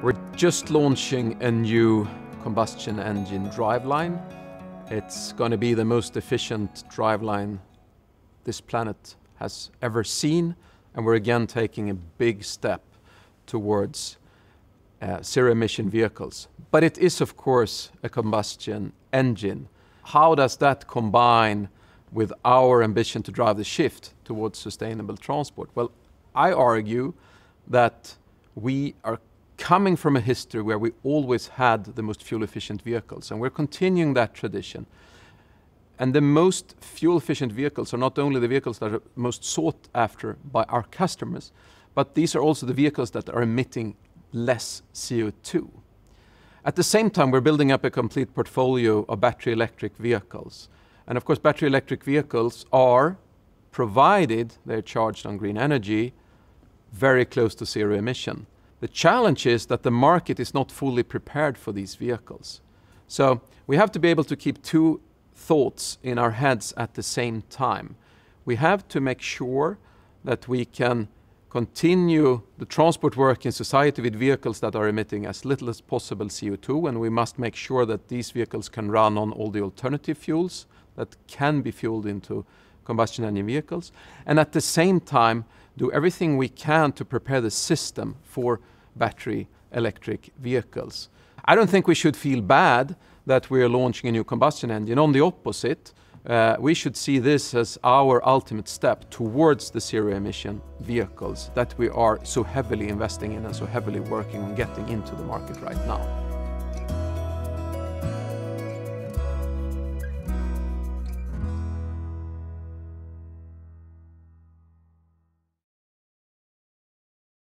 We're just launching a new combustion engine driveline. It's going to be the most efficient driveline this planet has ever seen, and we're again taking a big step towards zero-emission vehicles. But it is, of course, a combustion engine. How does that combine with our ambition to drive the shift towards sustainable transport? Well, I argue that we are coming from a history where we always had the most fuel-efficient vehicles, and we're continuing that tradition. And the most fuel-efficient vehicles are not only the vehicles that are most sought after by our customers, but these are also the vehicles that are emitting less CO2. At the same time, we're building up a complete portfolio of battery electric vehicles. And of course, battery electric vehicles are, provided they're charged on green energy, very close to zero emission. The challenge is that the market is not fully prepared for these vehicles. So we have to be able to keep two thoughts in our heads at the same time. We have to make sure that we can continue the transport work in society with vehicles that are emitting as little as possible CO2, and we must make sure that these vehicles can run on all the alternative fuels that can be fueled into combustion engine vehicles, and at the same time do everything we can to prepare the system for battery electric vehicles. I don't think we should feel bad that we are launching a new combustion engine. On the opposite, we should see this as our ultimate step towards the zero-emission vehicles that we are so heavily investing in and so heavily working on getting into the market right now.